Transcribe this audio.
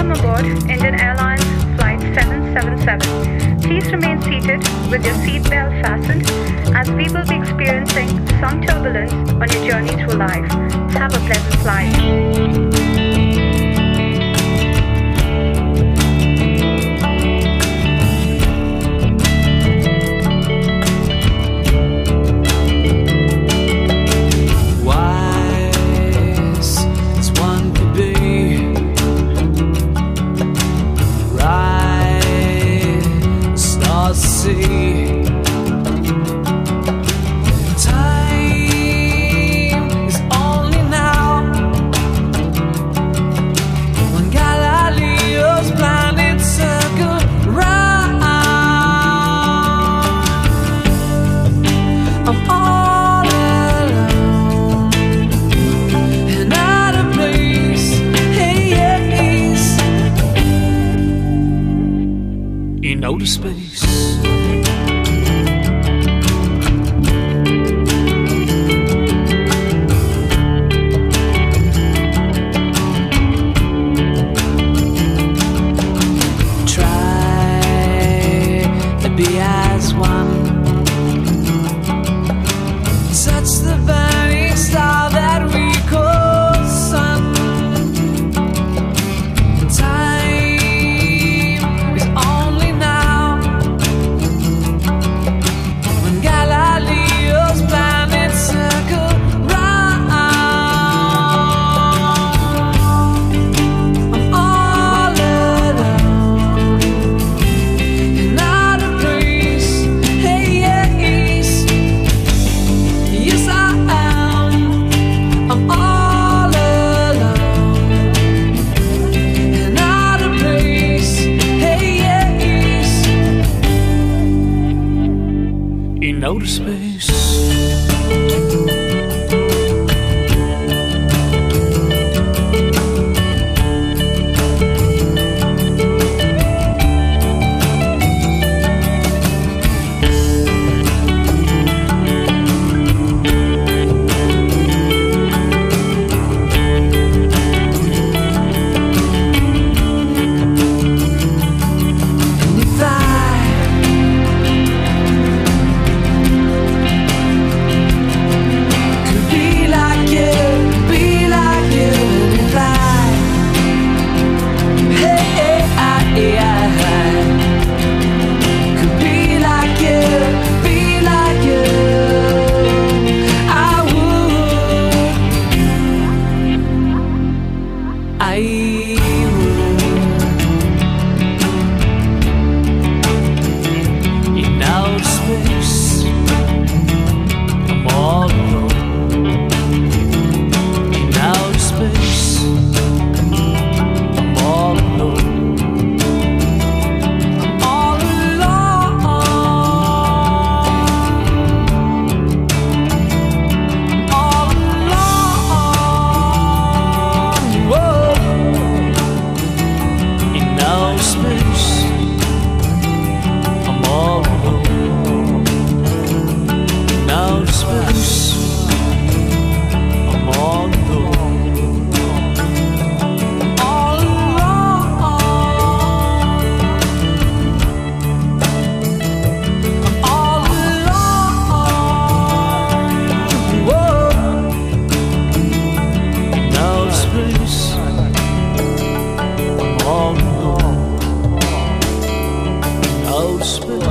Welcome aboard Indian Airlines Flight 777. Please remain seated with your seatbelt fastened as we will be experiencing some turbulence on your journey through life. Have a pleasant flight. In outer space, try to be as one. Touch the burning star that we call sun. In outer space, in outer space, I'm all alone. In outer space, I'm all alone. I'm all alone. I'm all alone. Whoa. In outer space, I'm all alone. In outer space, I'm all alone. All alone. I'm all alone. Whoa. In outer space, I'm all alone. Outer space.